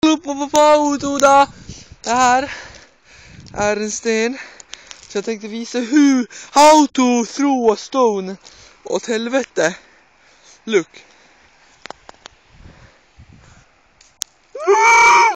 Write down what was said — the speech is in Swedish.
Det här är en sten. Så jag tänkte visa how to throw a stone. Åt helvete. Look.